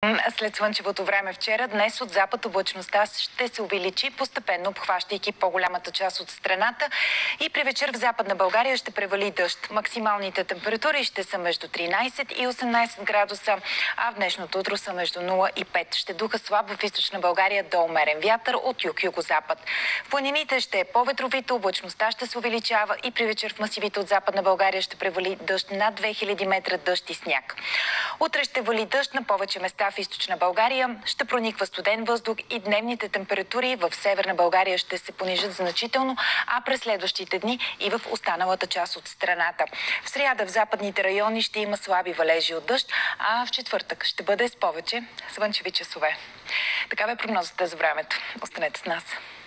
След слънчевото време вчера, днес от запад облачността ще се увеличи, постепенно обхващайки по-голямата част от страната, и при вечер в Западна България ще превали дъжд. Максималните температури ще са между 13 и 18 градуса, а в днешното утро са между 0 и 5. Ще духа слаб в Източна България до умерен вятър от юг-югозапад. В планините ще е по-ветровито, облачността ще се увеличава и при вечер в масивите от Западна България ще превали дъжд над 2000 метра, дъжд и сняг. Утре ще вали дъжд на повече места в Източна България, ще прониква студен въздух и дневните температури в Северна България ще се понижат значително, а през следващите дни и в останалата част от страната. В сряда в западните райони ще има слаби валежи от дъжд, а в четвъртък ще бъде с повече слънчеви часове. Такава е прогнозата за времето. Останете с нас.